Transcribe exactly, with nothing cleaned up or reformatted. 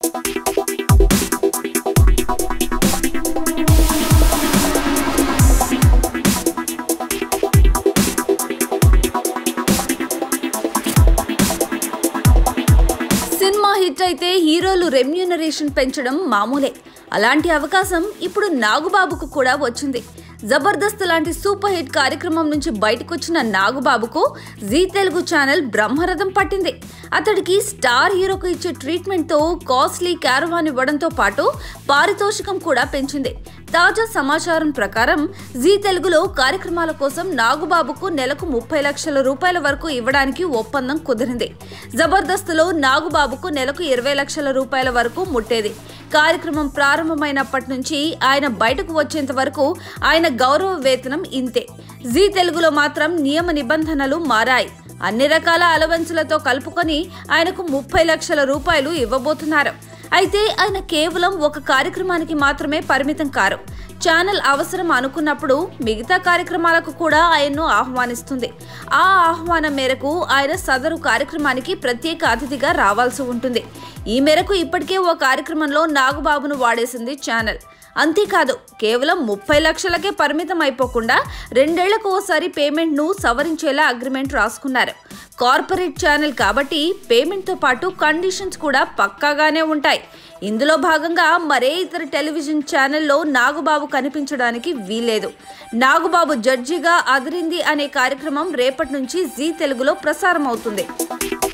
Cinema hit అయితే హీరోలు remuneration పెంచడం మామూలే. అలాంటి అవకాశం ఇప్పుడు నాగుబాబుకు కూడా వచ్చింది. జబర్దస్త్ లాంటి సూపర్ హిట్ కార్యక్రమం నుంచి బయటకొచ్చిన నాగుబాబుకు జీ తెలుగు ఛానల్ బ్రహ్మరథం పట్టింది. అతడికి స్టార్ హీరోకు ఇచ్చే ట్రీట్మెంట్తో కాస్ట్లీ క్యారవాన్ ఇవ్వడంతో పాటు పారితోషికం కూడా పెంచింది. తాజా సమాచారం ప్రకారం జీ తెలుగులో కార్యక్రమాల కోసం నాగుబాబుకు నెలకు ముప్పై లక్షల రూపాయల వరకు ఇవ్వడానికి ఒప్పందం కుదిరింది. జబర్దస్త్లో నాగుబాబుకు నెలకు ఇరవై లక్షల రూపాయల వరకు ముట్టేది. కార్యక్రమం ప్రారంభమైనప్పటి నుంచి ఆయన బయటకు వచ్చేంత వరకు ఆయన గౌరవ వేతనం ఇంతే. జీ తెలుగులో మాత్రం నియమ నిబంధనలు మారాయి. అన్ని రకాల అలవెన్సులతో కలుపుకొని ఆయనకు ముప్పై లక్షల రూపాయలు ఇవ్వబోతున్నారు. అయితే ఆయన కేవలం ఒక కార్యక్రమానికి మాత్రమే పరిమితం కారు. ఛానల్ అవసరం అనుకున్నప్పుడు మిగతా కార్యక్రమాలకు కూడా ఆయన్ను ఆహ్వానిస్తుంది. ఆ ఆహ్వానం మేరకు ఆయన సదరు కార్యక్రమానికి ప్రత్యేక అతిథిగా రావాల్సి ఉంటుంది. ఈ మేరకు ఇప్పటికే ఓ కార్యక్రమంలో నాగుబాబును వాడేసింది ఛానల్. అంతేకాదు, కేవలం ముప్పై లక్షలకే పరిమితం అయిపోకుండా రెండేళ్లకు ఓసారి పేమెంట్ను సవరించేలా అగ్రిమెంట్ రాసుకున్నారు. కార్పొరేట్ ఛానల్ కాబట్టి పేమెంట్తో పాటు కండిషన్స్ కూడా పక్కాగానే ఉంటాయి. ఇందులో భాగంగా మరే ఇతర టెలివిజన్ ఛానల్లో నాగుబాబు కనిపించడానికి వీల్లేదు. నాగుబాబు జడ్జిగా అదిరింది అనే కార్యక్రమం రేపటి నుంచి జీ తెలుగులో ప్రసారం అవుతుంది.